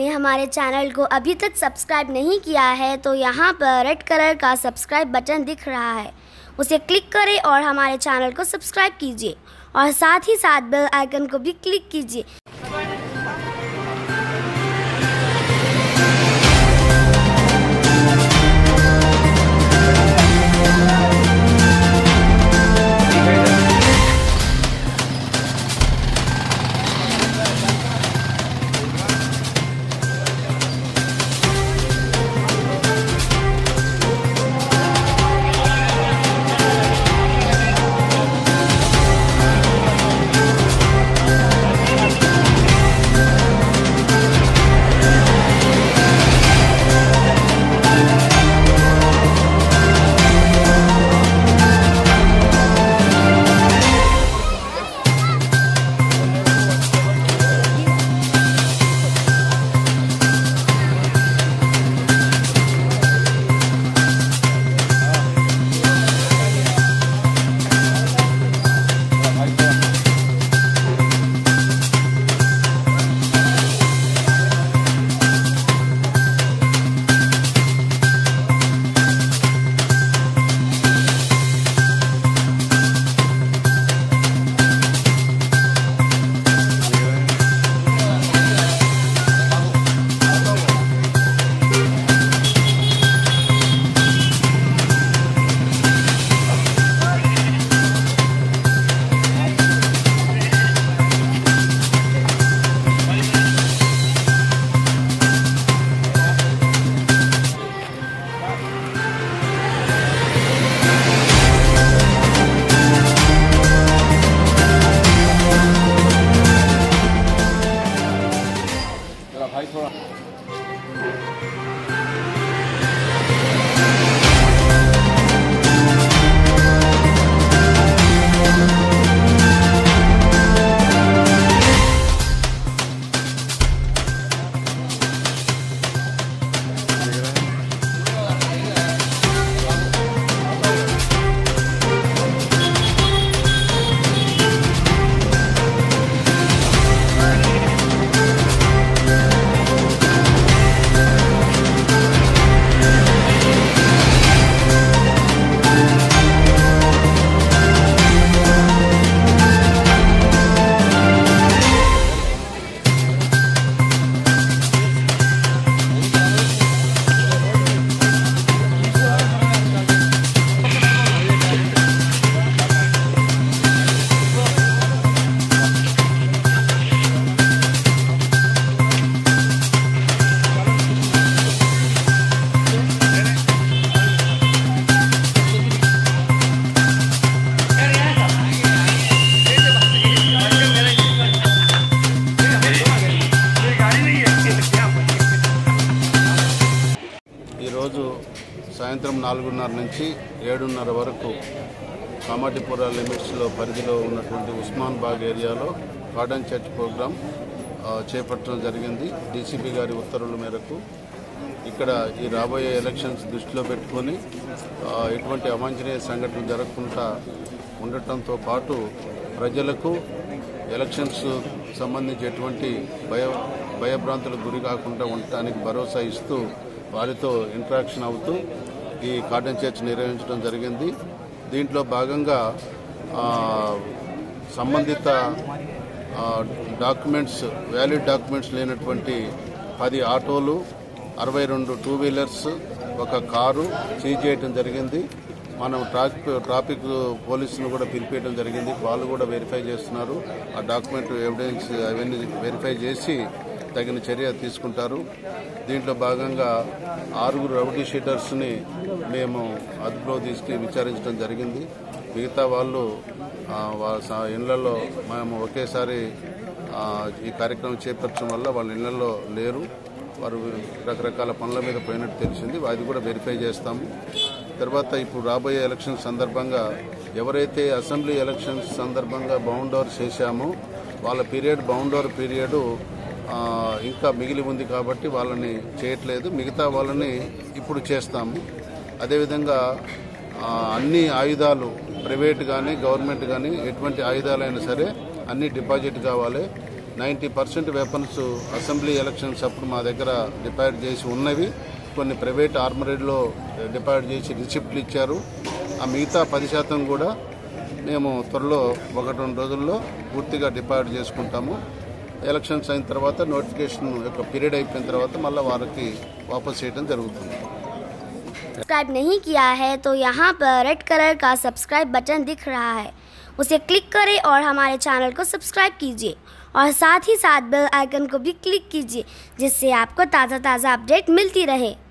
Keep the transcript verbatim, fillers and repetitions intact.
आपने हमारे चैनल को अभी तक सब्सक्राइब नहीं किया है तो यहाँ पर रेड कलर का सब्सक्राइब बटन दिख रहा है, उसे क्लिक करें और हमारे चैनल को सब्सक्राइब कीजिए और साथ ही साथ बेल आइकन को भी क्लिक कीजिए। సాయంత్రం నాలుగున్నర నుంచి ఏడున్నర వరకు కామాటిపుర లిమిట్స్లో పరిధిలో ఉన్నటువంటి ఉస్మాన్ బాగ్ ఏరియాలో గార్డెన్ చర్చ్ ప్రోగ్రాం చేపట్టడం జరిగింది. డీసీపీ గారి ఉత్తర్వుల మేరకు ఇక్కడ ఈ రాబోయే ఎలక్షన్స్ దృష్టిలో పెట్టుకొని ఎటువంటి అవాంఛనీయ సంఘటనలు జరగకుండా ఉండటంతో పాటు ప్రజలకు ఎలక్షన్స్ సంబంధించి ఎటువంటి భయ భయభ్రాంతులకు గురి కాకుండా ఉండటానికి భరోసా ఇస్తూ వారితో ఇంటరాక్షన్ అవుతూ ఈ గార్డెన్ చర్చ్ నిర్వహించడం జరిగింది. దీంట్లో భాగంగా సంబంధిత డాక్యుమెంట్స్ వ్యాలిడ్ డాక్యుమెంట్స్ లేనటువంటి పది ఆటోలు, అరవై రెండు టూ వీలర్స్, ఒక కారు సీజ్ చేయడం జరిగింది. మనం ట్రాఫిక్ ట్రాఫిక్ పోలీసులు కూడా పిలిపేయడం జరిగింది. వాళ్ళు కూడా వెరిఫై చేస్తున్నారు. ఆ డాక్యుమెంట్ ఎవిడెన్స్ అవన్నీ వెరిఫై చేసి తగిన చర్య తీసుకుంటారు. దీంట్లో భాగంగా ఆరుగురు రౌడీ షీటర్స్ని మేము అదుపులో తీసుకుని విచారించడం జరిగింది. మిగతా వాళ్ళు ఇళ్లలో మేము ఒకేసారి ఈ కార్యక్రమం చేపట్టడం వల్ల వాళ్ళ ఇళ్లలో లేరు. వారు రకరకాల పనుల మీద పోయినట్టు తెలిసింది. అది కూడా వెరిఫై చేస్తాము. తర్వాత ఇప్పుడు రాబోయే ఎలక్షన్ సందర్భంగా ఎవరైతే అసెంబ్లీ ఎలక్షన్స్ సందర్భంగా బౌండ్ ఓవర్ చేశామో వాళ్ళ పీరియడ్ బౌండ్ ఓవర్ పీరియడ్ ఇంకా మిగిలి ఉంది కాబట్టి వాళ్ళని చేయట్లేదు. మిగతా వాళ్ళని ఇప్పుడు చేస్తాము. అదేవిధంగా అన్ని ఆయుధాలు ప్రైవేట్ కానీ గవర్నమెంట్ కానీ ఎటువంటి ఆయుధాలైనా సరే అన్ని డిపాజిట్ కావాలి. Ninety percent weapons assembly elections అప్పుడు మా దగ్గర డిపాజిట్ చేసి ఉన్నవి. కొన్ని ప్రైవేట్ ఆర్మరీలో డిపాజిట్ చేసి రిసిప్ట్లు ఇచ్చారు. ఆ మిగతా పది శాతం కూడా మేము త్వరలో ఒకటి రెండు రోజుల్లో పూర్తిగా డిపాజిట్ చేసుకుంటాము. ఎలక్షన్స్ అయిన తర్వాత నోటిఫికేషన్ యొక్క పీరియడ్ అయిపోయిన తర్వాత మళ్ళీ వారికి వాపస్ చేయడం జరుగుతుంది. सब्सक्राइब नहीं किया है तो यहाँ पर रेड कलर का सब्सक्राइब बटन दिख रहा है, उसे क्लिक करें और हमारे चैनल को सब्सक्राइब कीजिए और साथ ही साथ बेल आइकन को भी क्लिक कीजिए, जिससे आपको ताज़ा ताज़ा अपडेट मिलती रहे.